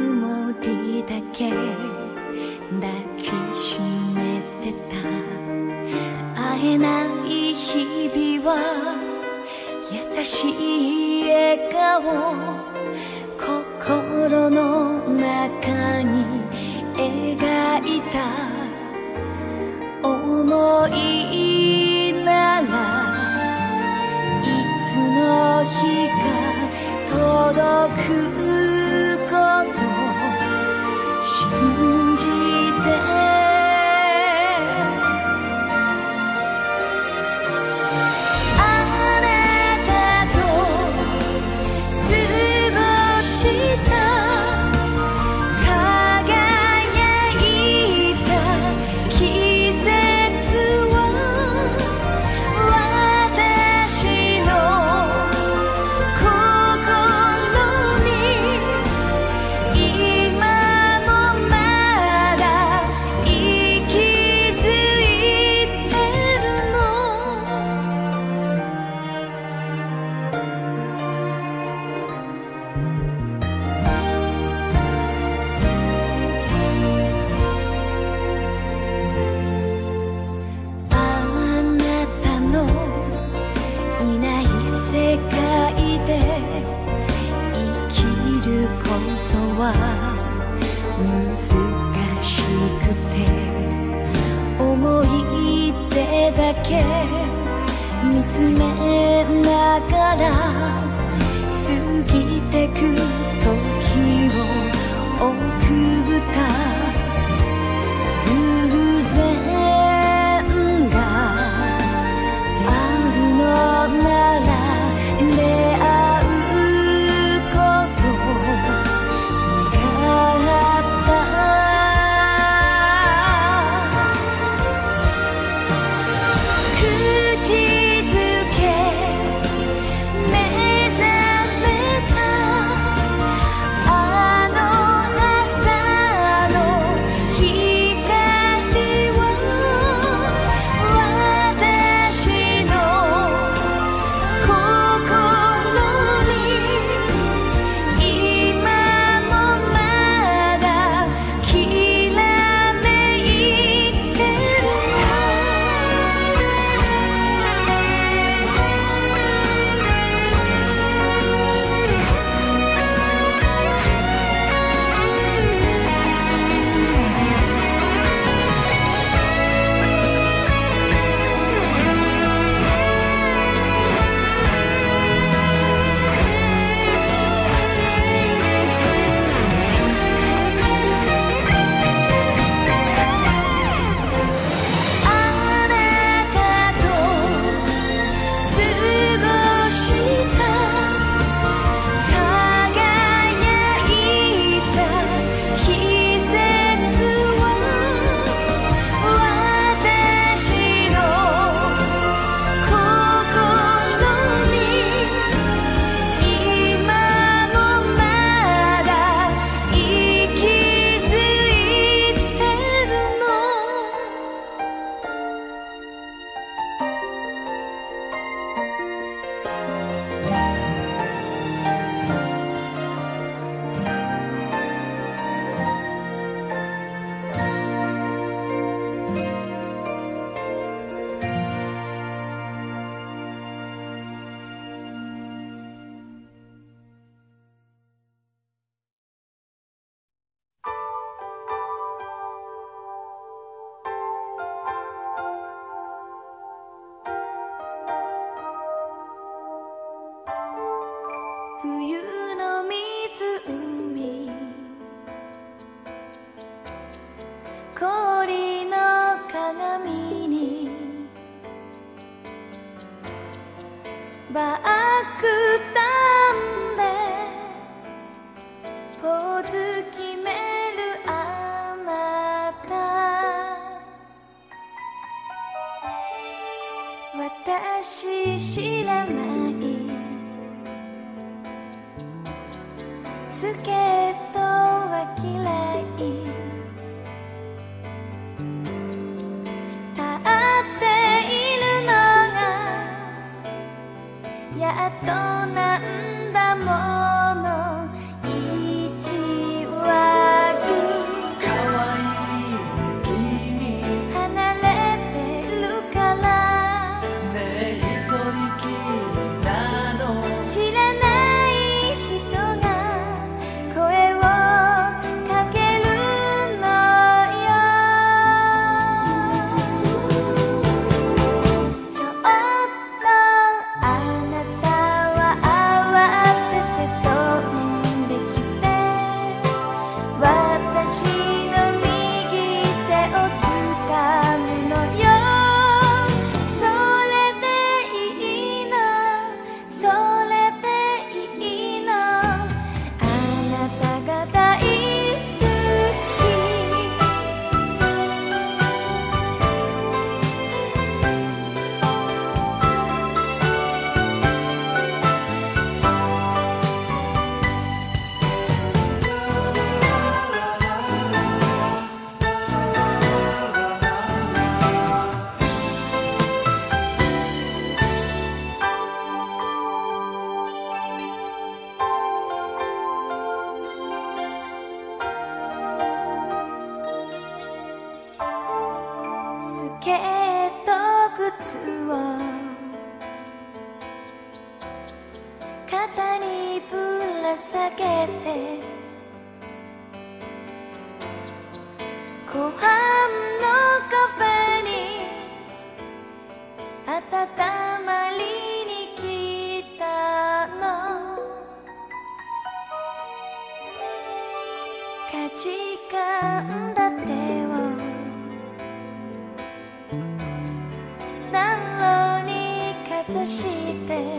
もりだけ抱きしめてた。会えない日々は優しい笑顔、心の中に描いた想いなら、いつの日か届くこと信じて。難しくて思い出だけ見つめながら過ぎてく時を奥ぶた偶然があるのなら出会う冬の湖、氷の鏡にバックタンでポーズ決めるあなた、私知らないスケートは嫌い、立っているのがやっとなんだもの、意地悪下げて湖畔のカフェに温まりに来たのかじかんだ手を暖炉にかざして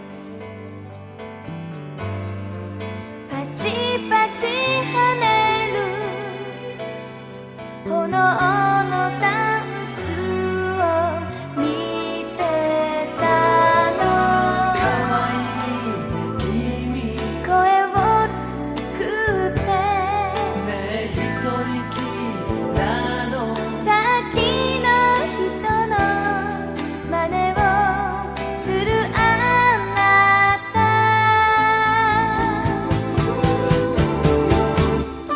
パチパチ跳ねる炎のダンスを見てたのかわいいね君声を作ってねえ一人きりなのさっきの人の真似をするあなた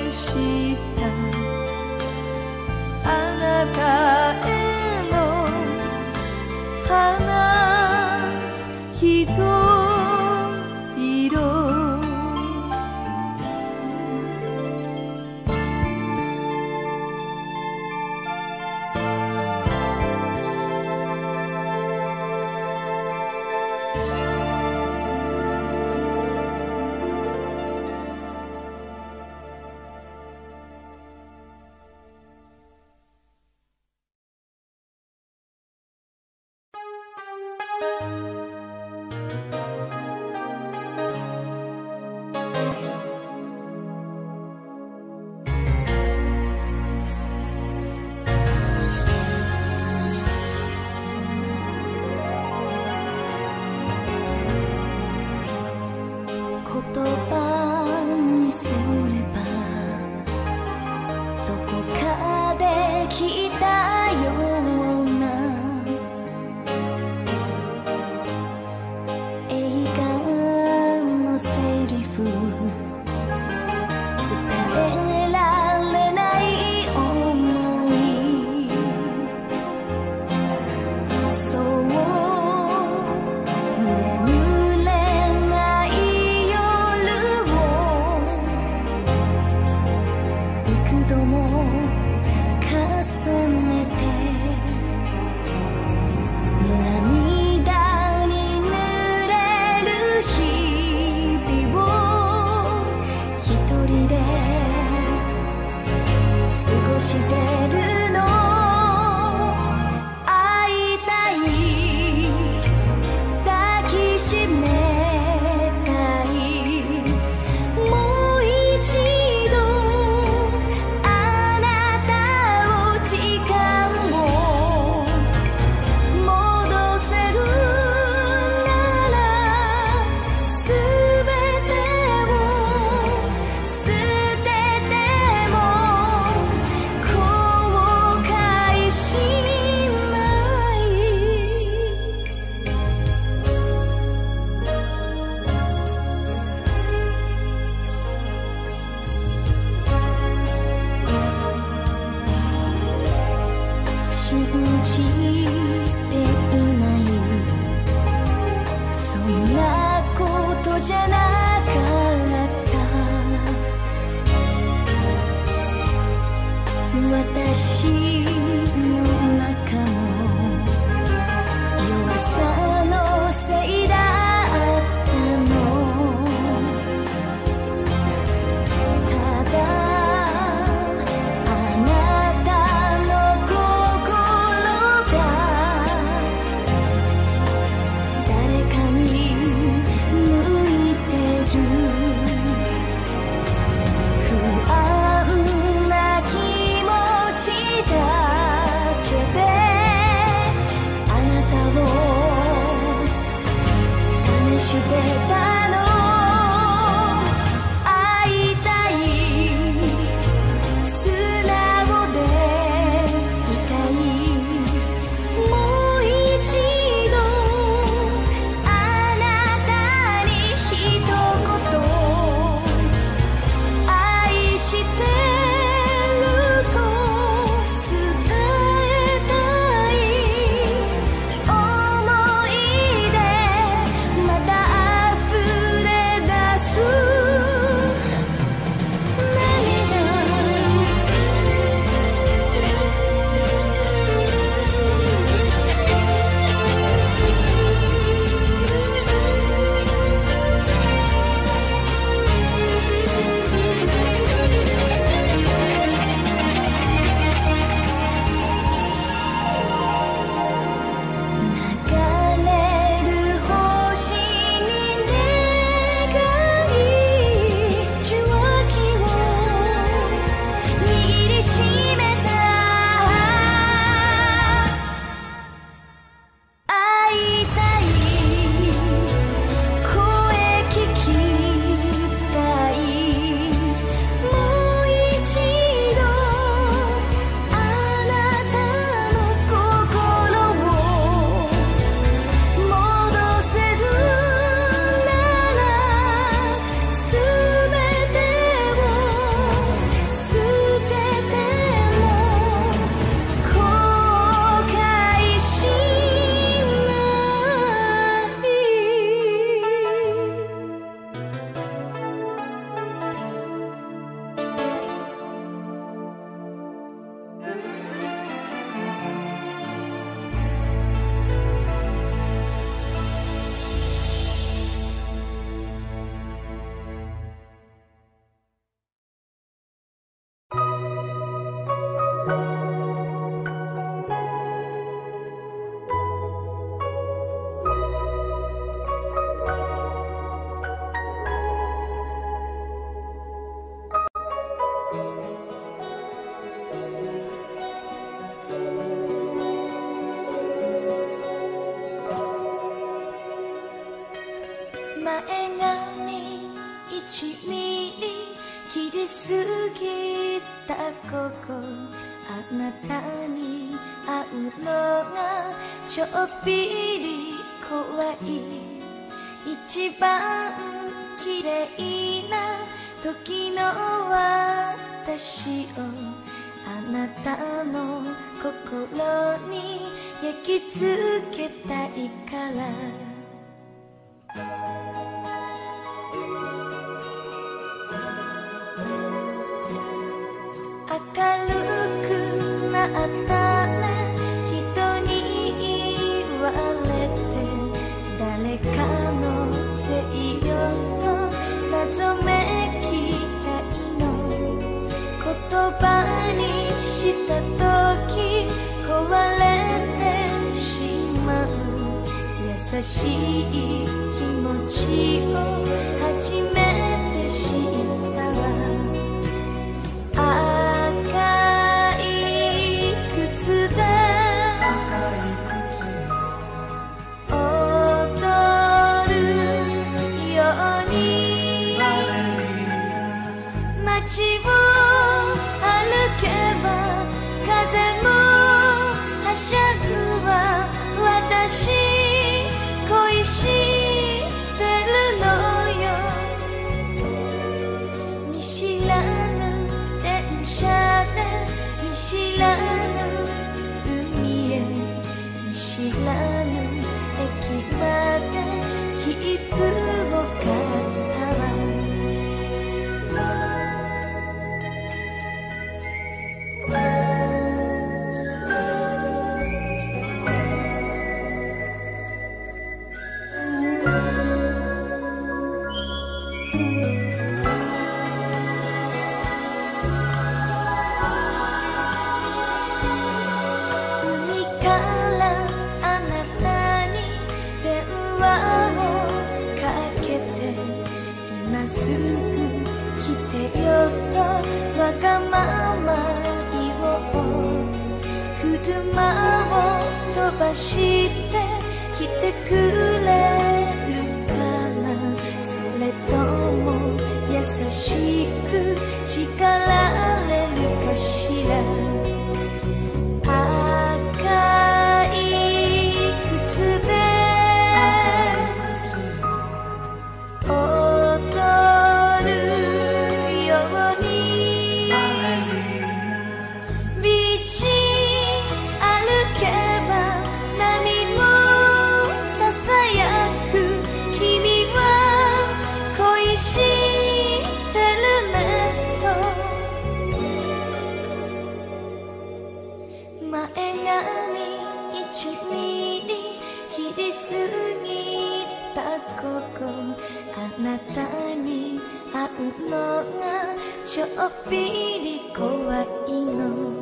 したあなたへの花ひと色言葉にすればどこかで聞いたような映画のセリフ伝えられない想いそう眠れない幾度も重ねて涙に濡れる日々を一人で過ごしてるの会いたい抱きしめたいもう一度信じていないそんなことじゃなかった私の中の弱さのせいだったのただしてたの会いたい素直でいたいもう一度あなたに一言愛してると伝えたい思い出また溢過ぎたここ、あなたに会うのがちょっぴり怖い。一番綺麗な時の私をあなたの心に焼き付けたいから。明るくなったね、人に言われて、誰かのせいよと謎めきたいの。言葉にした時壊れてしまう優しい気持ちを初めて知ったわ。赤い靴で踊るように街を歩けば風もはしゃぐわ。私恋してるのよ。見知らぬ電車で見知らぬ海へ、見知らぬ駅まで切符を買ったわ。海からあなたに電話をかけて、今すぐ来てよとわがまま言おう。車を飛ばして来てくれるかな。それとも優しく叱られるかしら。赤い靴で踊るようにビーチ歩けば波もささやく。君は恋してるねと前髪1ミリ切りすぎたここ、あなたに会うのがちょっぴり怖いの。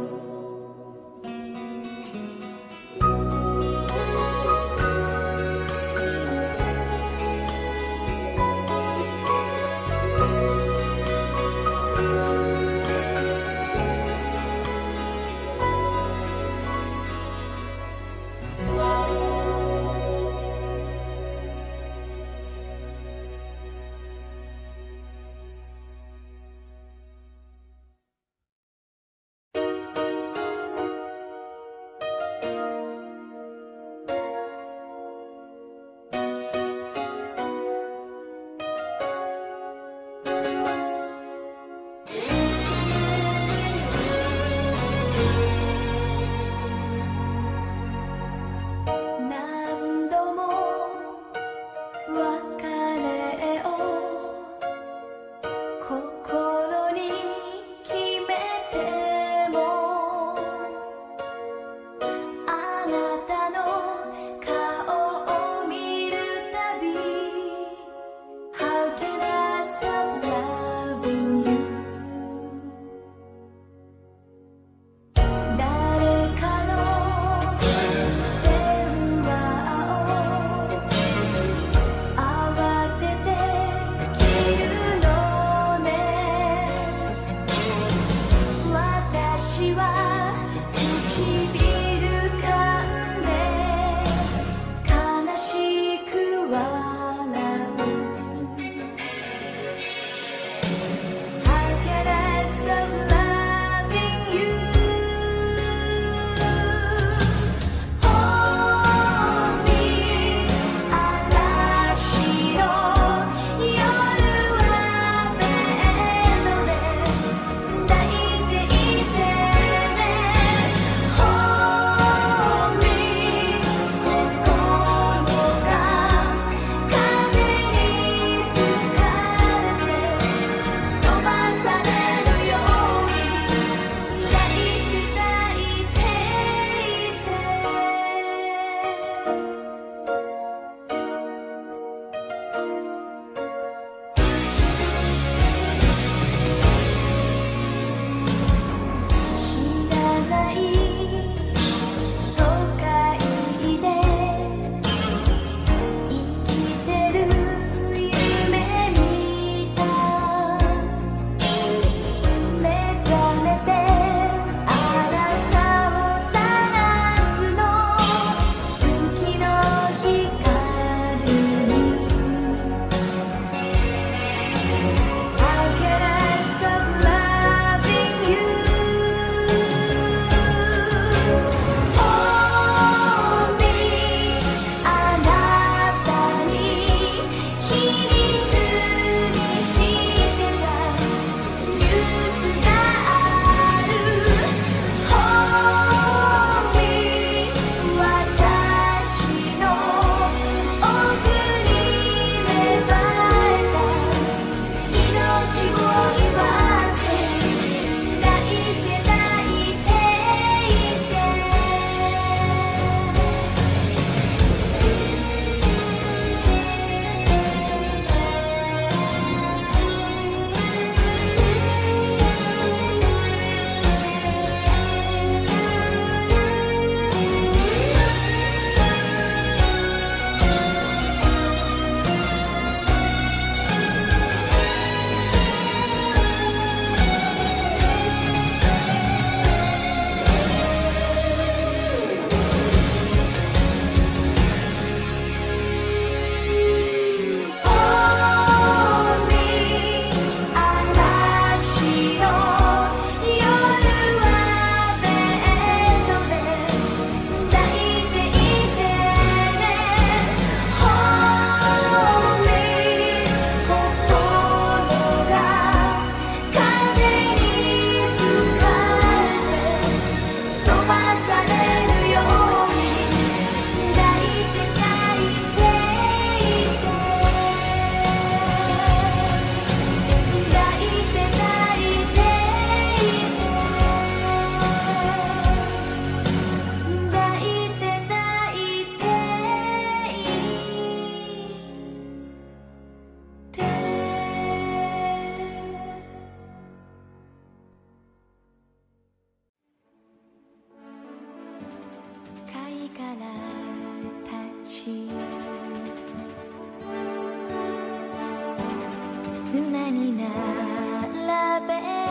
並べ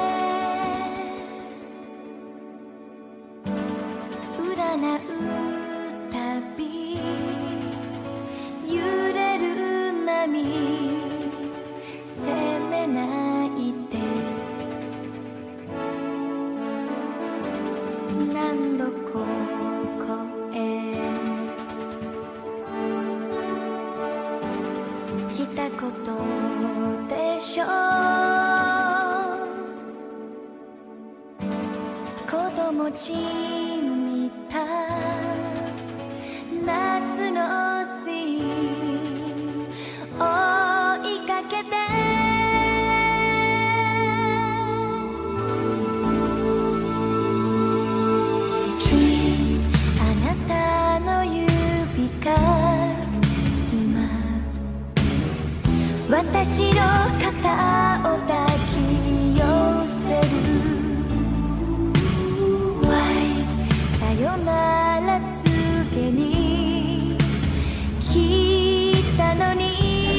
占うたび揺れる波責めないで何度ここへ来たことでしょう子供じみた夏のシーン追いかけてあなたの指が今私の肩を抱き寄せる Why さよなら告げに来たのに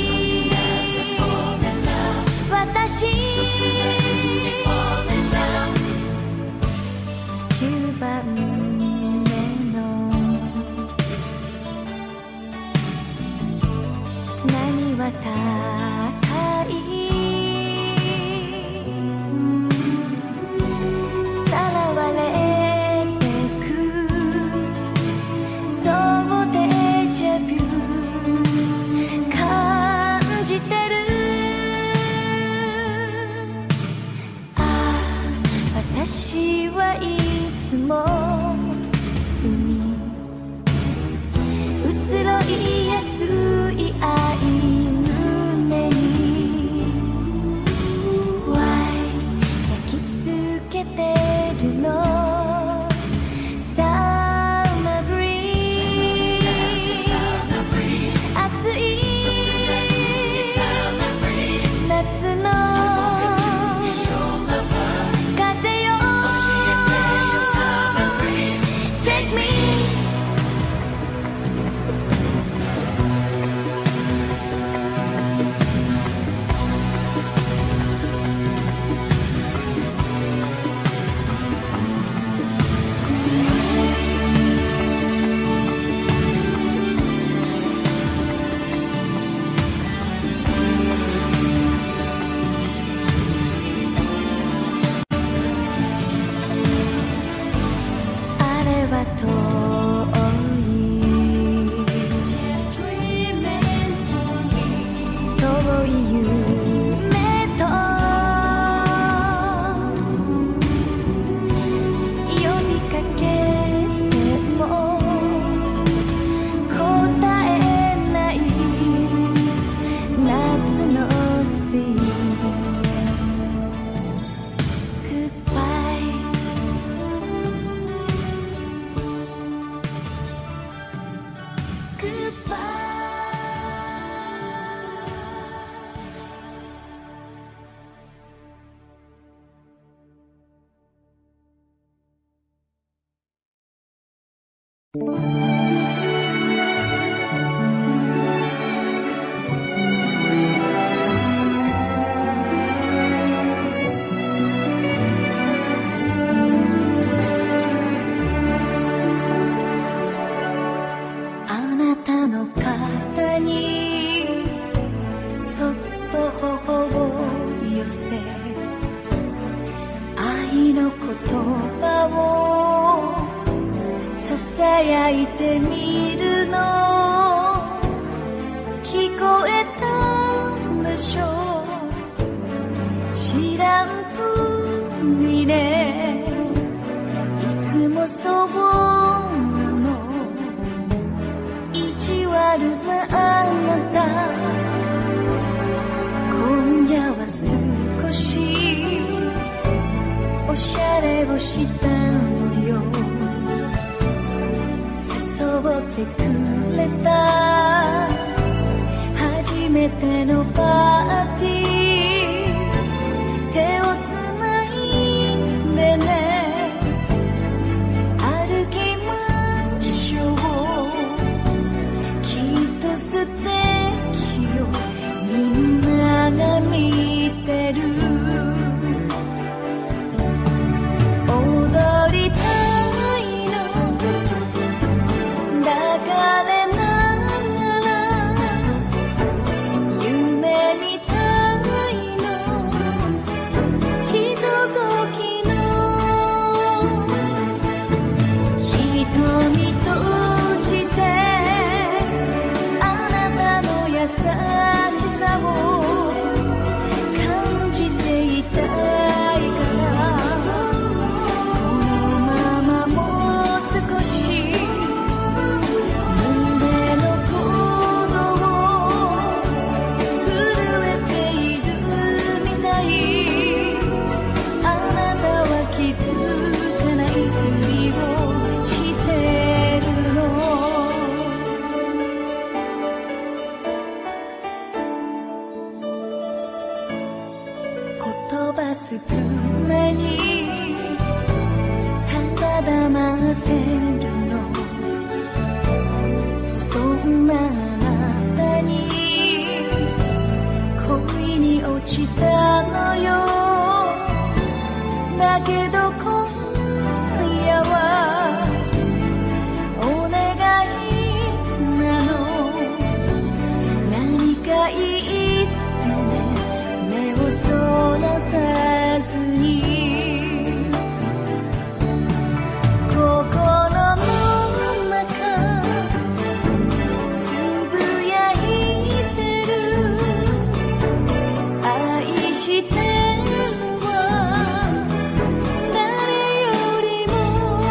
私9番目の波は高いさらわれてくそうデジャビュー感じてるああ私はいつも海移ろいやすい愛胸に Why 焼き付けてるの Summer breeze 暑い夏の風よ Take meあれは遠い夢と呼びかけても答えない夏のシーン Goodbye Goodbye あなたの肩にそっと頬を寄せ愛の言葉をささやいてみるの聞こえたでしょ知らんぷりねいつもそうなの意地悪なあなた今夜は少しおしゃれをしたのよ誘ってくれた初めてのパーティー手をつないでね歩きましょうきっと素敵よみんなが見てるめにただ黙ってるの。そんなあなたに恋に落ちたのよ。だけど今夜はお願いなの。何か言ってね、目をそらさずに。心の中つぶやいてる。愛してるわ誰よりも。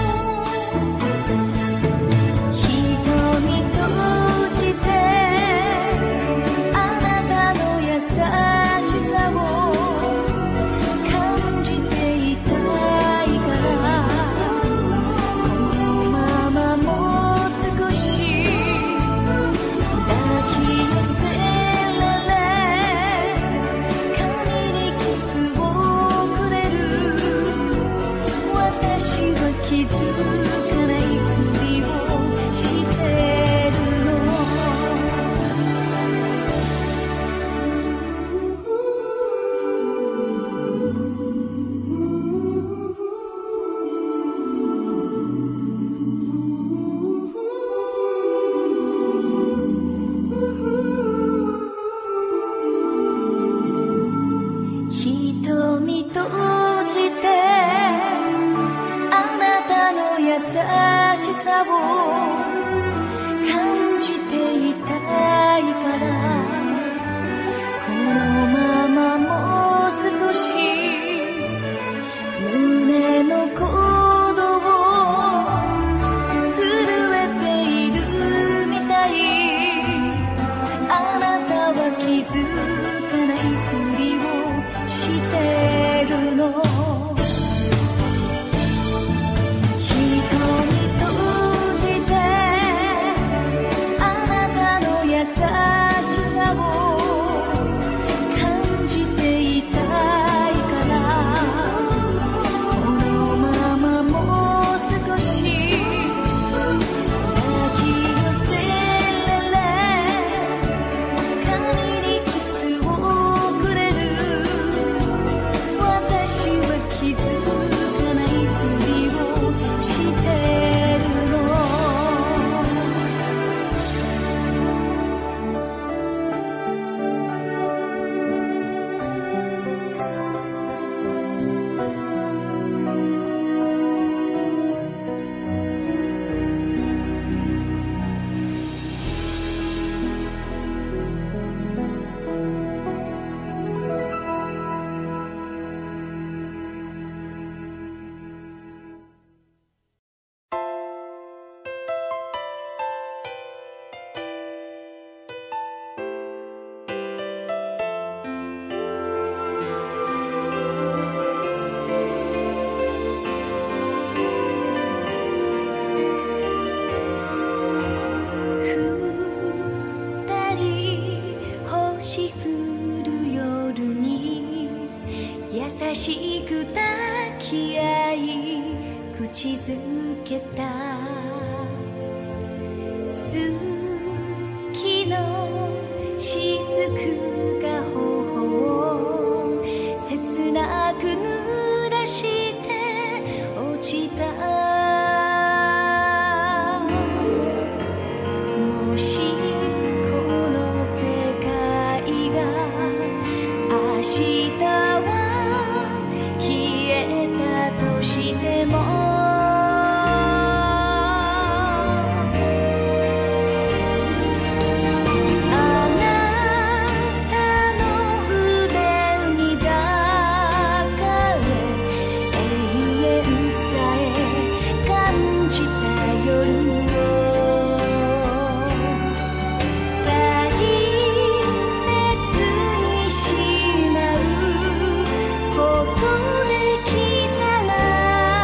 瞳閉じてあなたの優しさを感じていたいから、このままもう少し抱き寄せられ、髪にキスをくれる。私は気づかないふりをしてるの。瞳閉じてあなたの優しさを感じていたいから、このままもう少し胸の鼓動震えているみたい。あなたは気づかないふりをしてるの。瞳閉じてあなたの優しさを感じていたいから、このままもう少し抱き寄せられ、髪にキスをくれる。私は気づかないふりをしてるの。二人星降る夜に優しく抱き合い口づけた。月の雫が頬を切なく濡らして落ちた。もしこの世界が明日は消えたとしても、ここできたら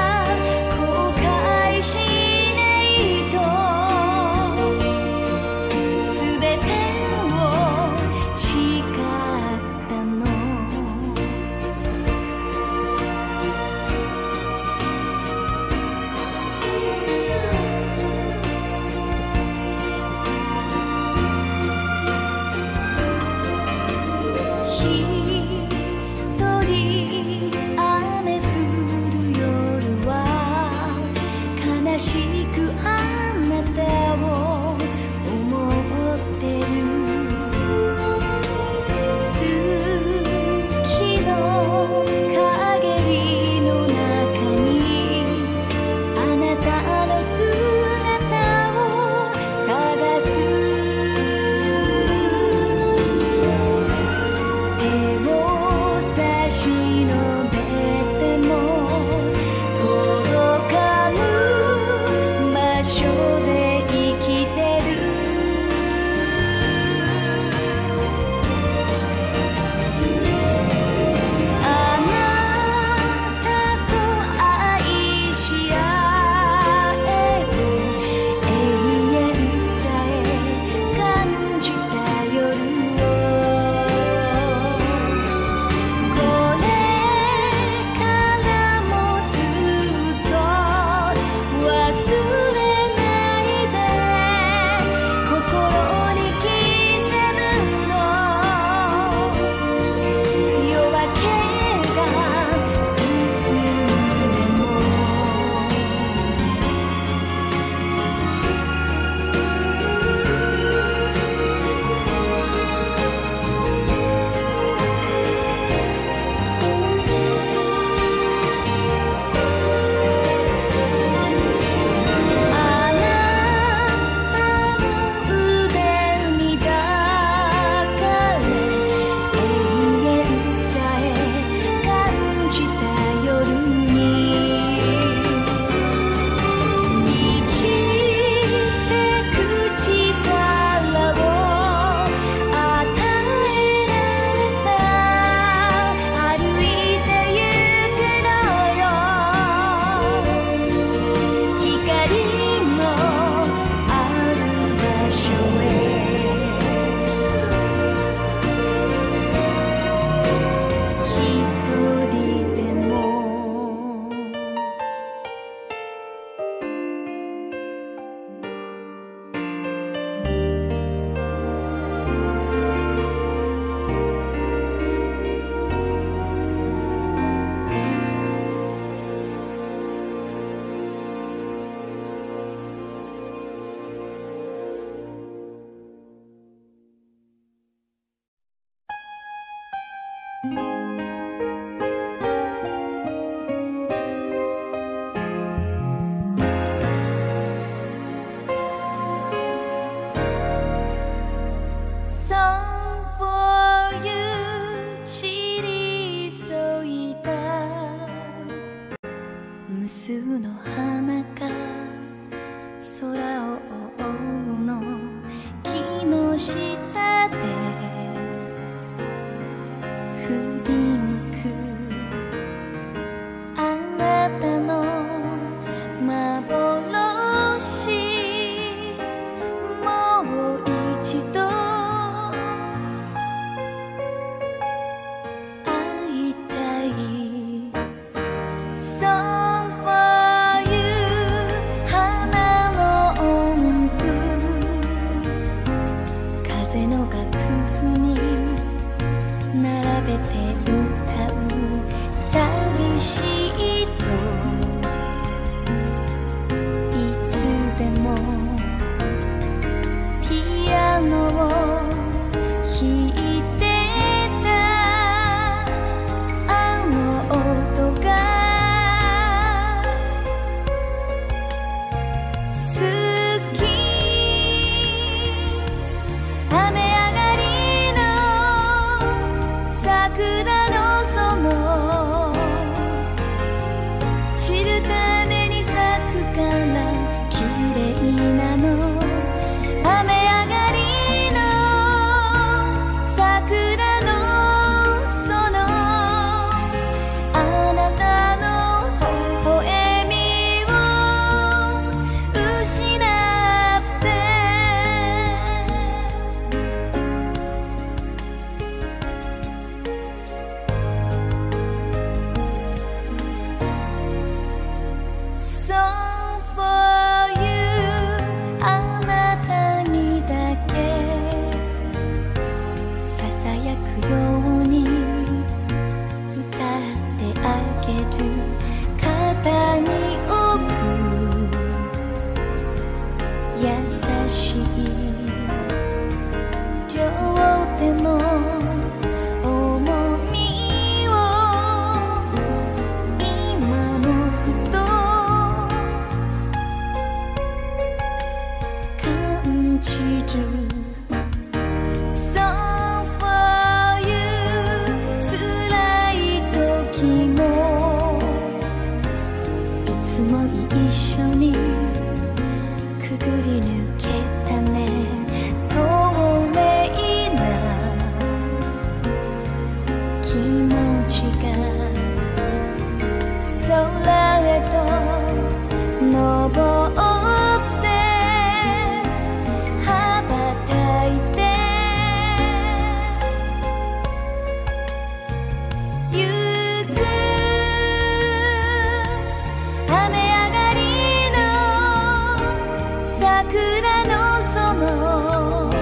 数の花が空を覆うの木の下で振り向くあなたの幻もう一度会いたいSong for you 花の音符風の楽譜に並べて歌う寂しいといつでもピアノを弾いてたあの音が好き雨上がりの桜の園散るために咲くから綺麗なの雨上がりの桜の園あなたの微笑みを失ってSong for you あなたにだけささやくように歌ってあげる肩に置く優しい両手の重みを今もふと感じる Song for you 辛い時もいつも一緒にくぐり抜けたね透明な気持ちが空へと昇って羽ばたいてゆく雨上がりの桜の園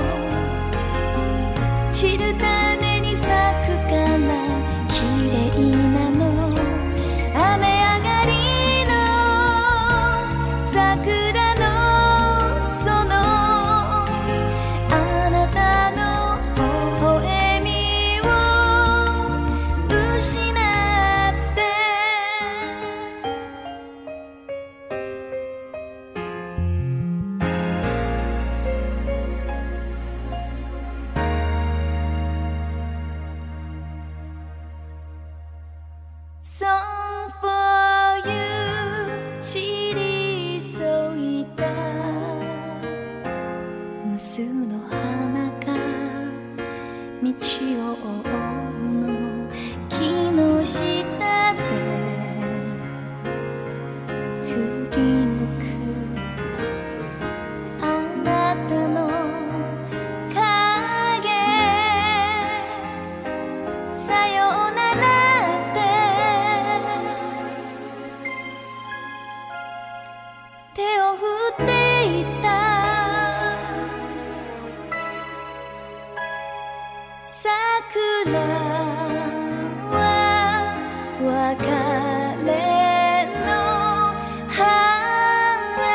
散るために咲くから綺麗なの雨上がりの桜の園あなたの微笑みを失ってSong for you 散り添いた無数の花が道を覆うの木の下で振り向くあなたの影さようならって手を振っていた桜は別れの花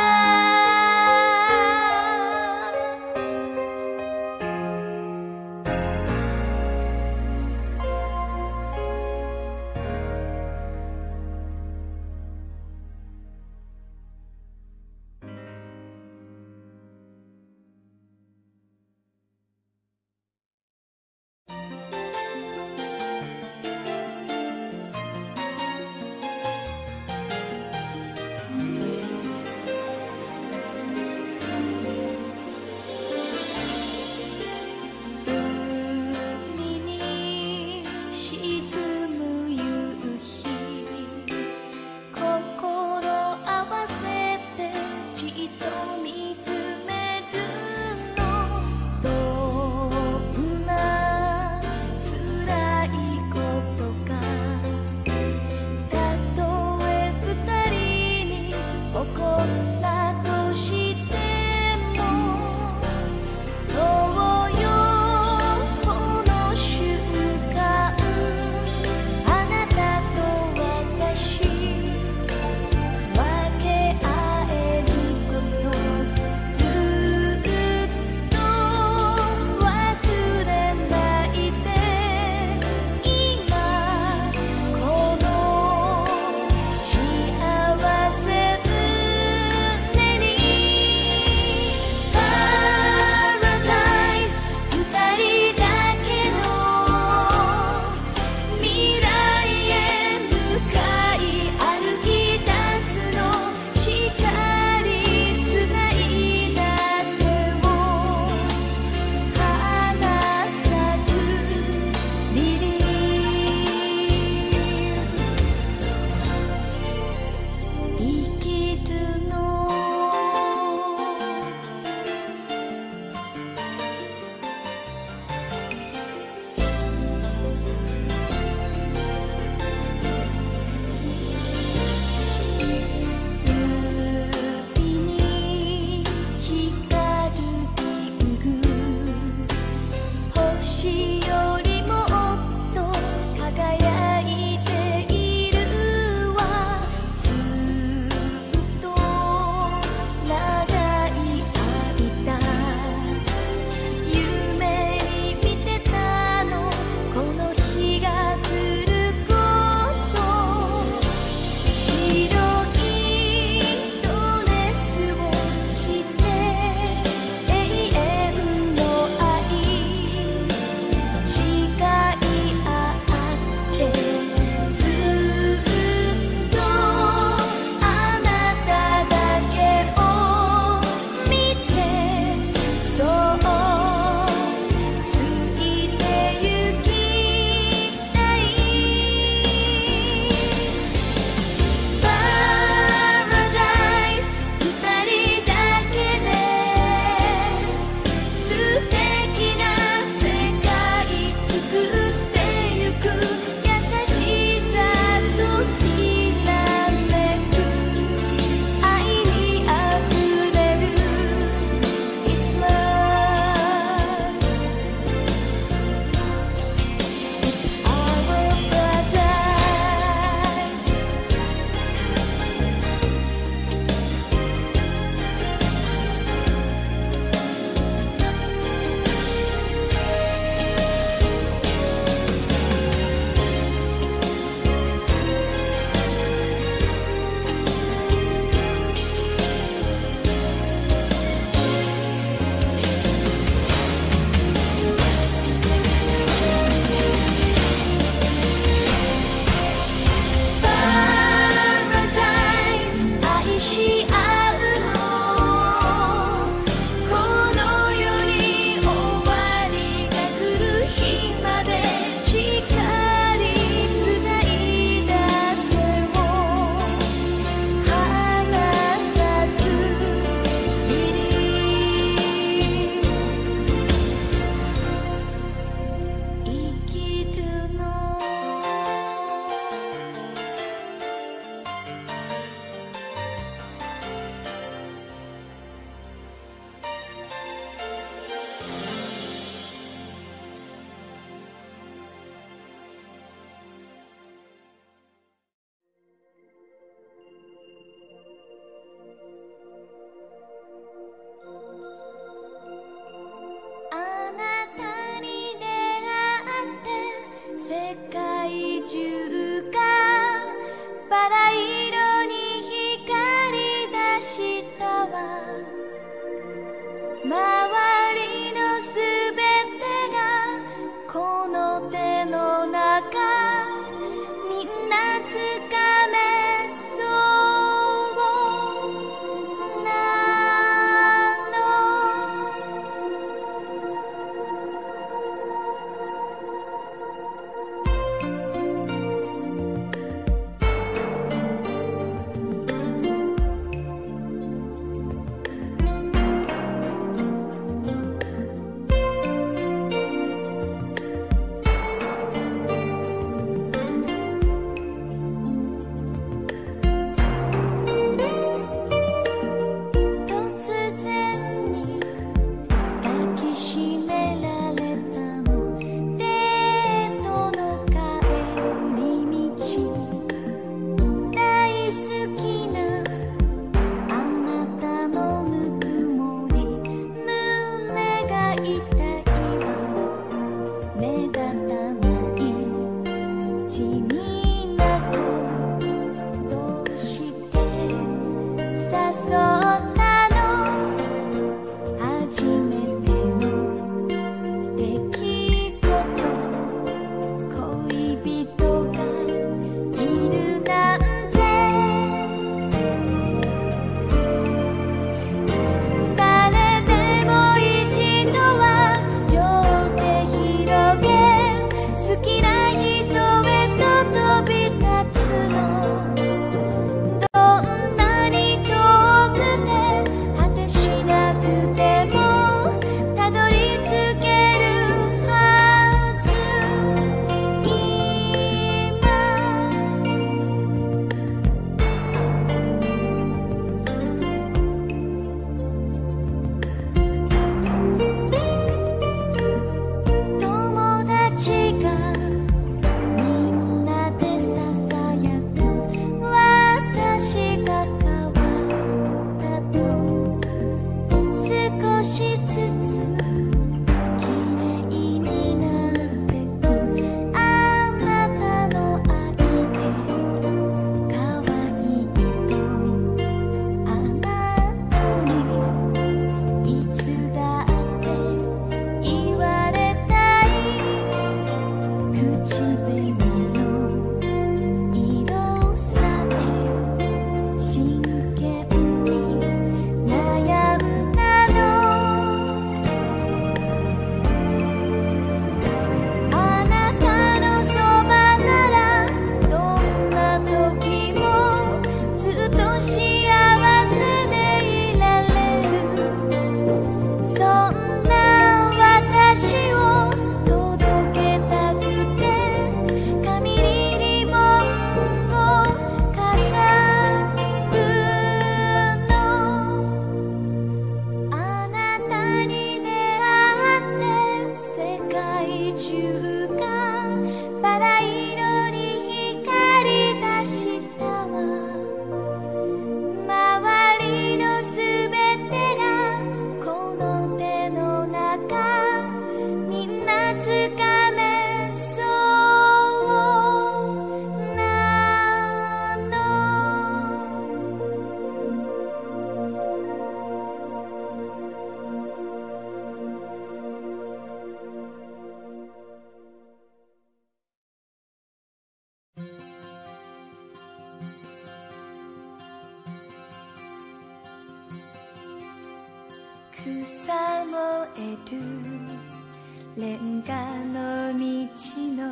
草燃えるレンガの道の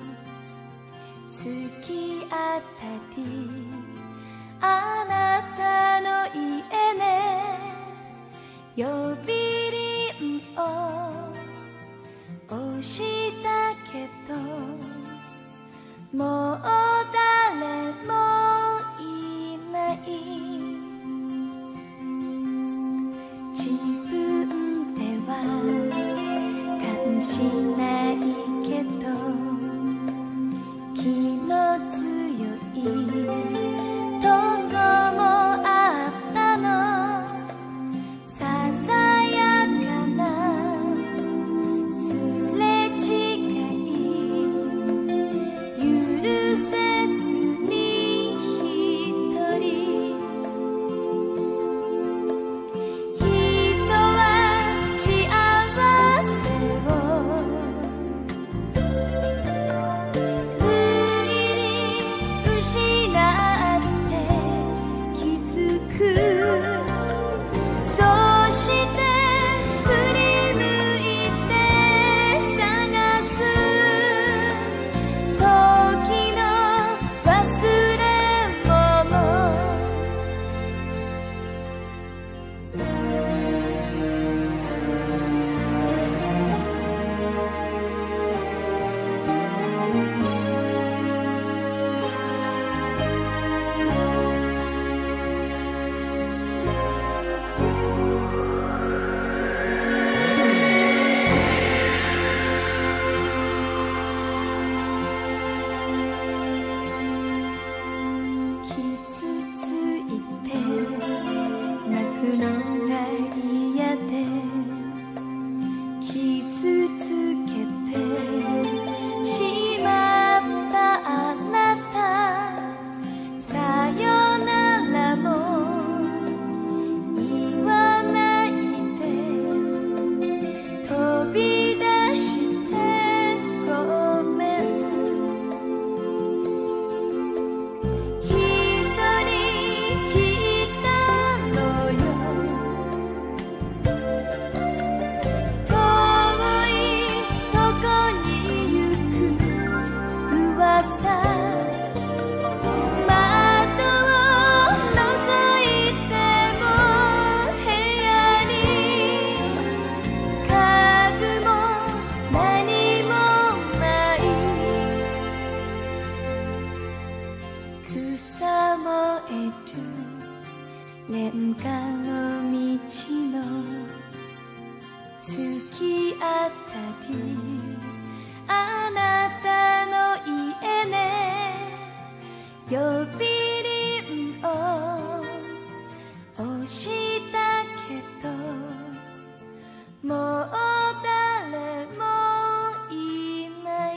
月あたり、あなたの家ね呼び鈴を押したけど、もう誰もいない。自分では感じないけど、気の強いとこもあったの。ささやかなすれ違い、許せずに一人。人は幸せを不意に失って気づく。そして振り向いて探す時の忘れ物。傷ついて泣くのが嫌で、傷つけてしまったあなた。さよならも言わないで飛び出してごめん。一人聞いたのよ、遠いとこに行く噂。窓を覗いても部屋に家具も何もない。草燃えるレンガの道の月あたり、あなたの家ね呼び鈴を押したけど、もう誰もいない。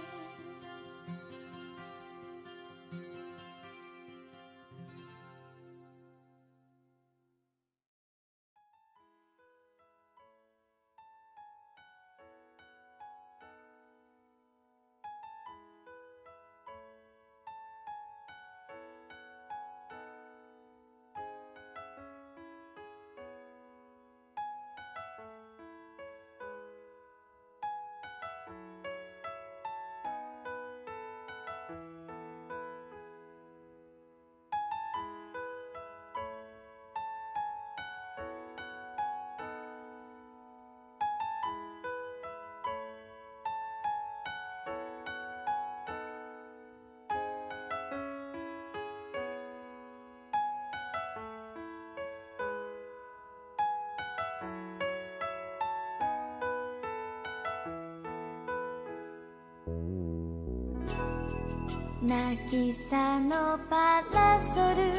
渚のパラソル、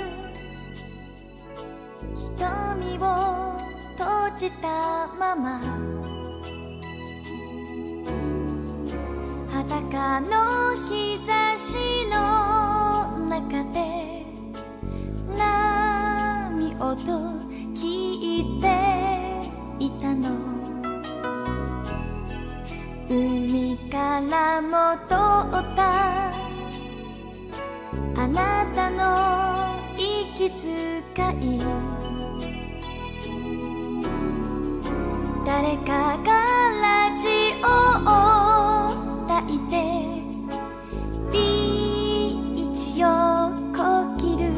瞳を閉じたまま裸の日差しの中で波音聞いていたの。海から戻ったあなたの息遣い、 誰かがラジオを焚いてビーチをこきる。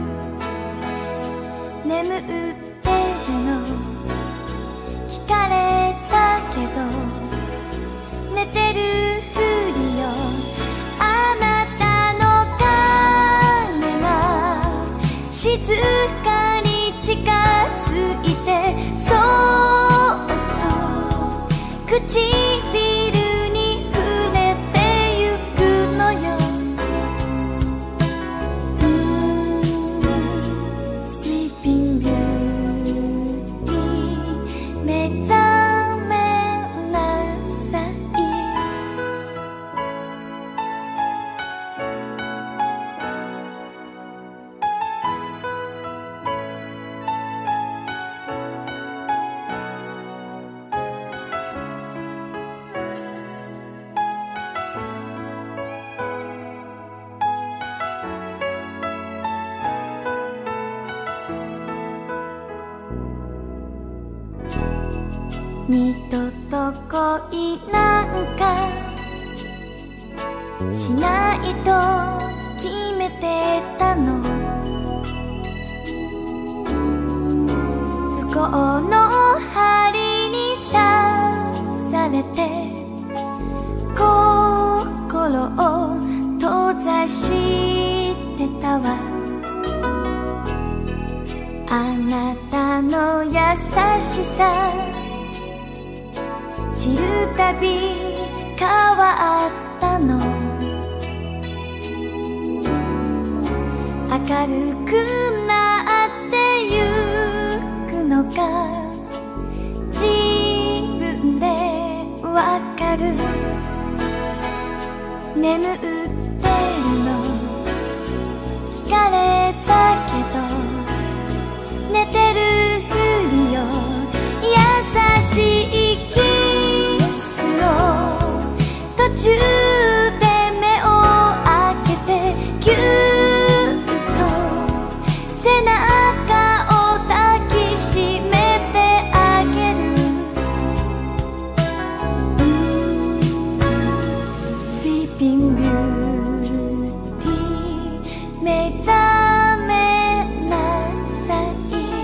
眠ってるの聞かれたけど寝てるふりよ。あなたの影が静かに近づいてそっと唇に触れてゆくのよ。スリーピングビューティー目覚めなさい。二度と恋なんかしないと決めてたの。不幸の針に刺されて心を閉ざしてたわ。あなたの優しさ知るたび変わったの。明るくなってゆくのが自分でわかる。眠ってるの聞かれたけど寝てるふりよ。優しい途中で目を開けてぎゅっと背中を抱きしめてあげる。スリーピングビューティー目覚めなさい。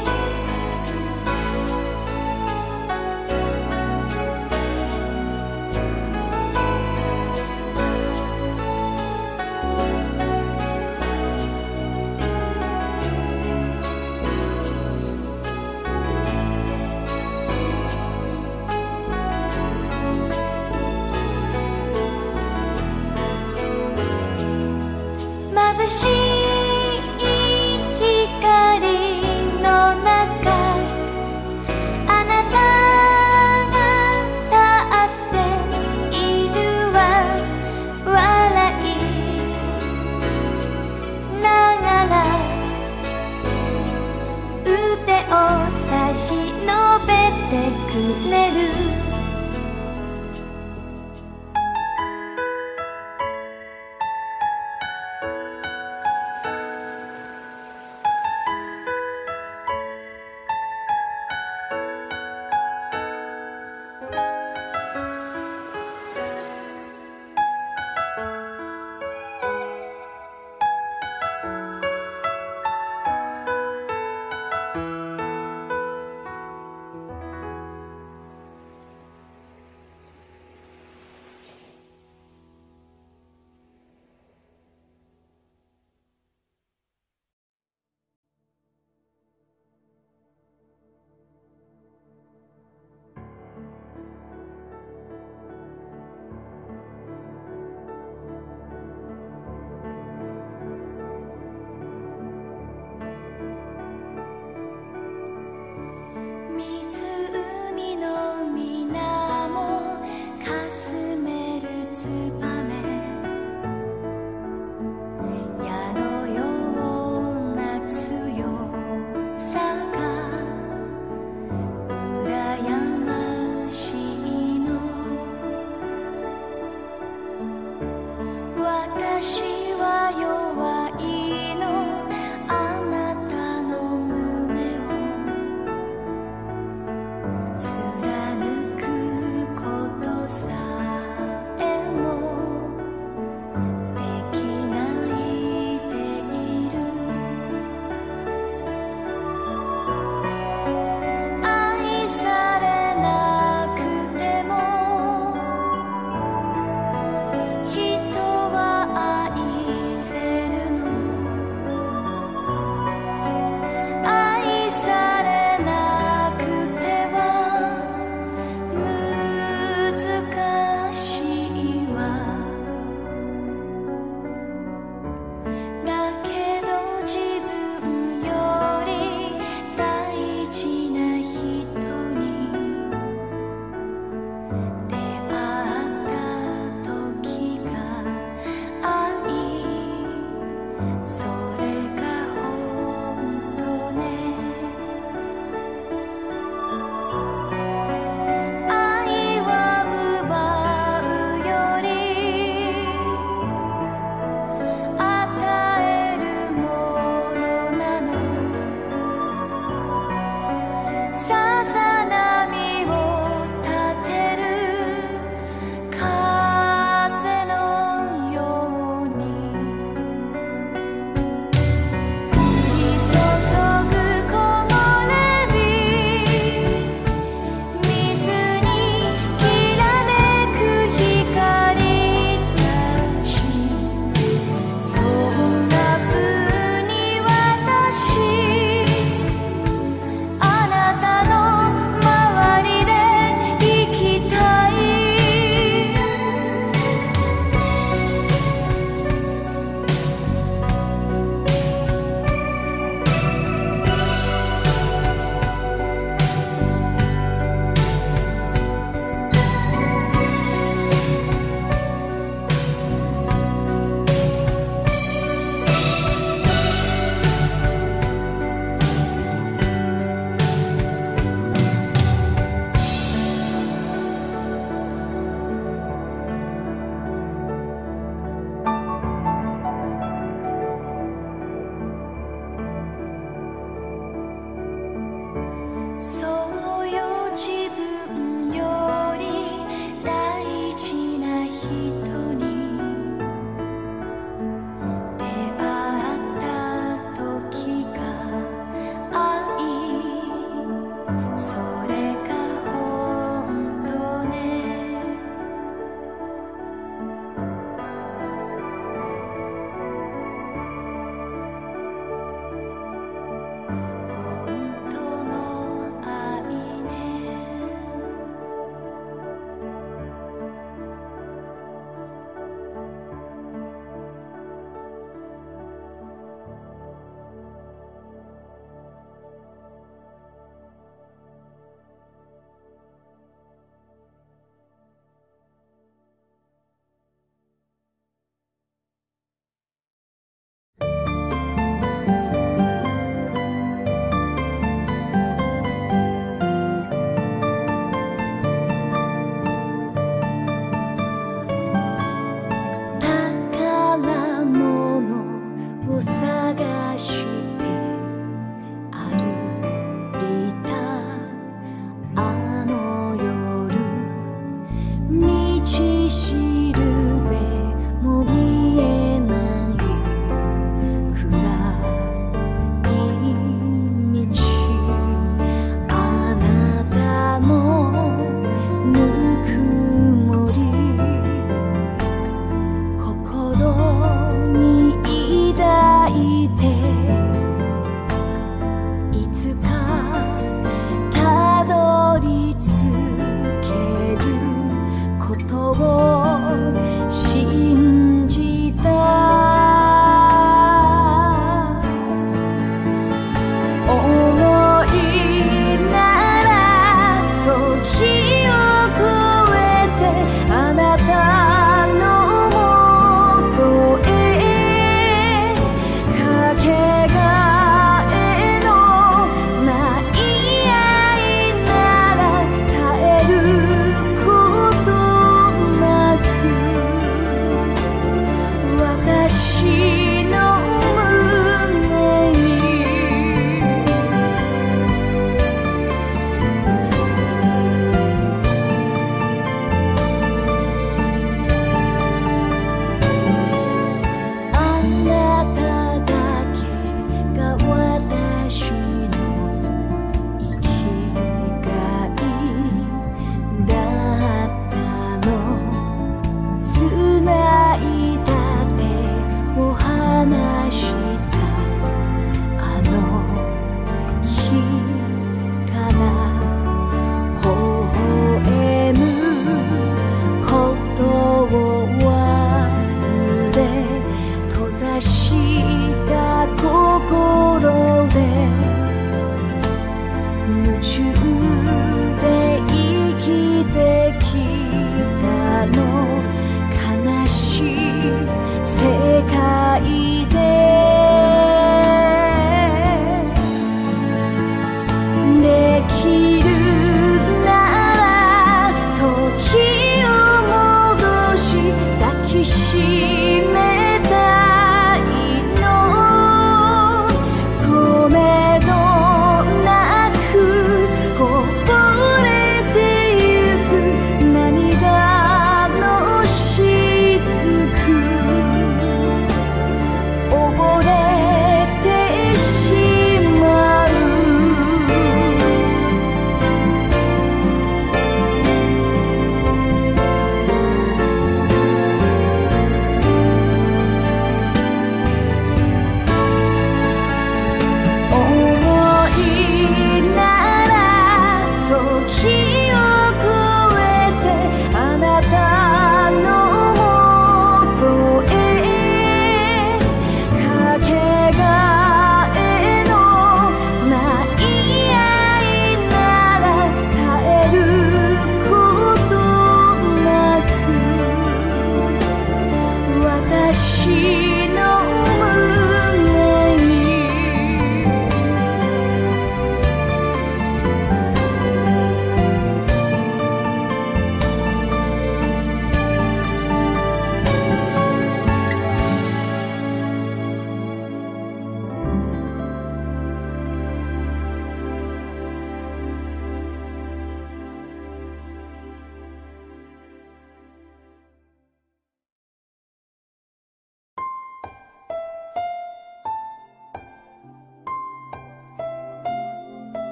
眩しい光の中あなたが立っているわ。笑いながら腕を差し伸べてくれる。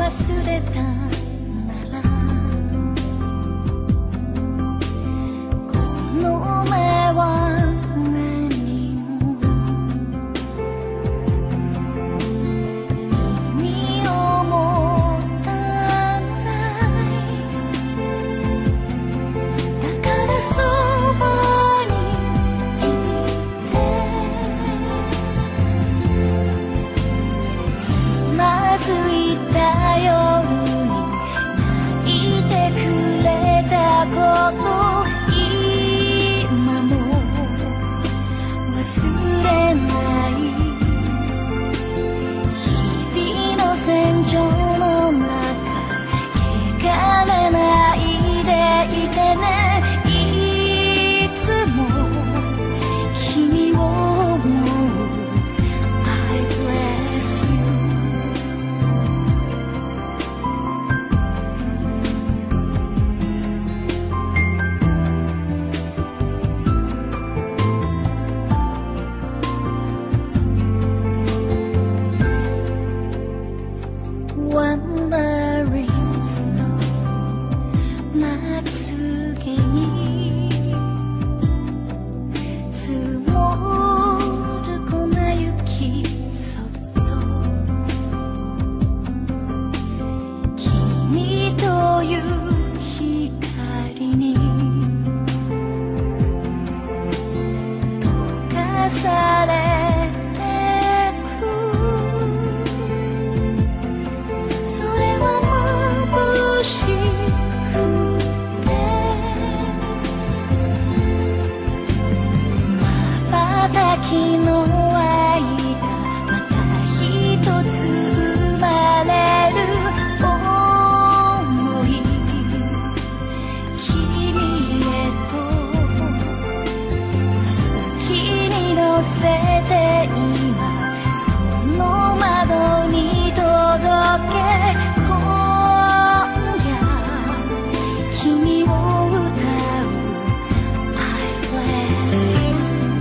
忘れたならこの目は何も意味を持たないだからそばにいてつまずいた夜に泣いてくれたこと今も忘れない日々の戦場の中汚れないでいてねいつも君を思う I bless you Wandering snow まつげに積もる粉雪そっと君という光に溶かされてくそれは眩しくて瞬きの間また一つ生まれる想い君へと月に乗せて今その窓に届け今夜君を歌う I bless you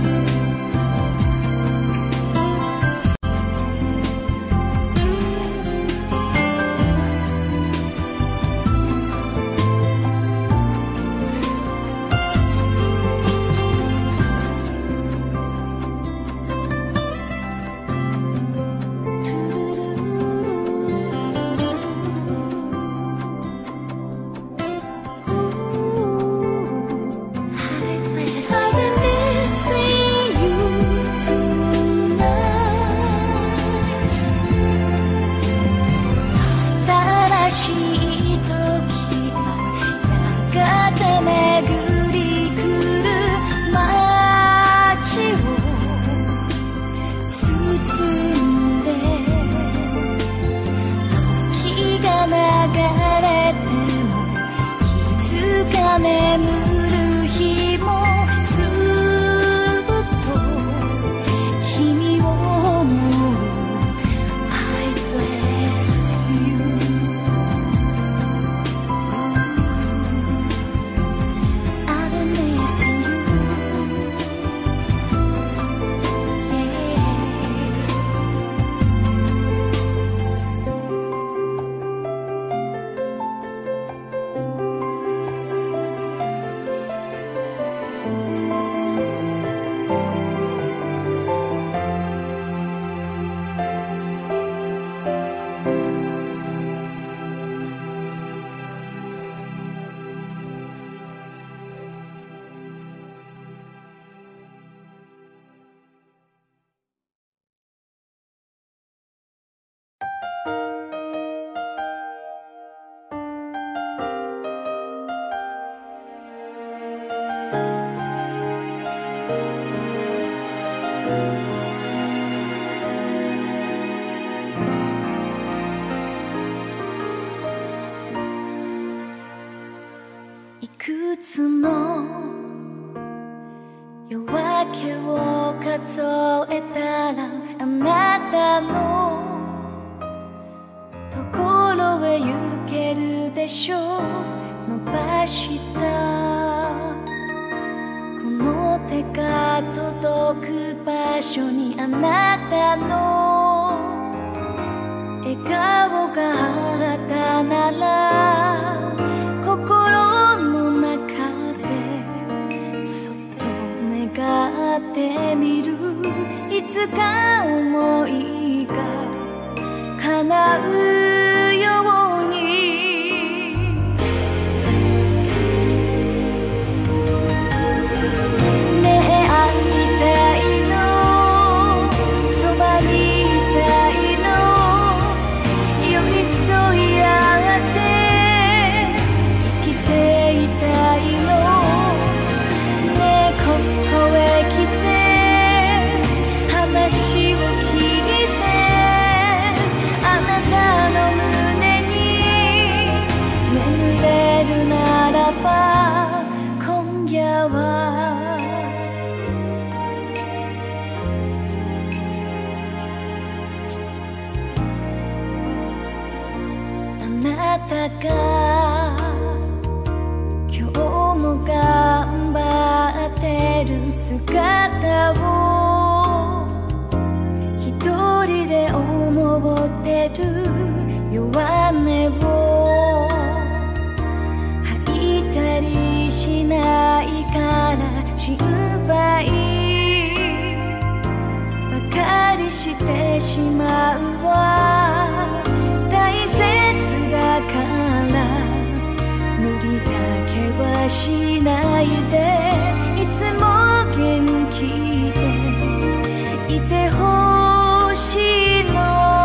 I've been missing you tonight 新しい時がやがて巡り来る街を包んで時が流れてもいつか眠る日もずっと君を思う I bless you I've been missing you yeahいくつの夜明けを数えたらあなたのところへ行けるでしょう伸ばしたこの手が届く場所にあなたの笑笑顔があったなら心の中でそっと願ってみる。いつか思いが叶うようにねえ会いたいのそばにいたいの寄り添い合って生きていたいのねえここへ来て話を聞いてあなたの胸に眠れるならば今夜はあなたが今日も頑張ってる姿を一人で思ってる弱音を吐いたりしないから心配ばかりしてしまうわ。大切だから無理だけはしないでいつも元気でいてほしいの。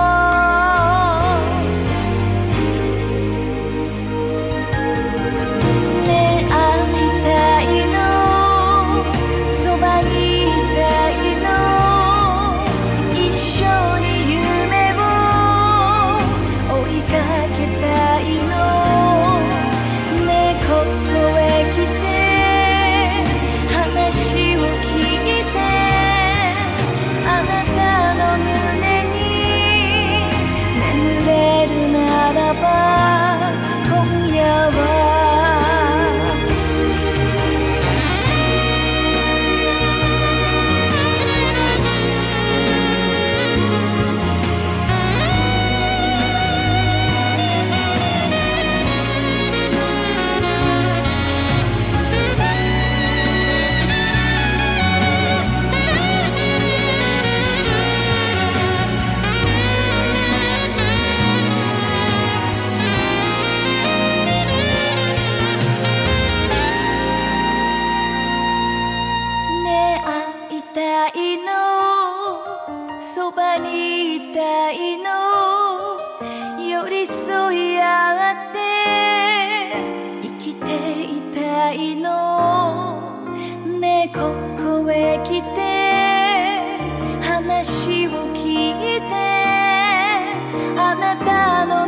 ねえ会いたいのそばにいたいの一緒に夢を追いかけたいの。ねえここへ来て話を聞いてあなたの胸に眠れるならば今夜はそばにいたいの寄り添い合って生きていたいの。ねえここへ来て話を聞いてあなたの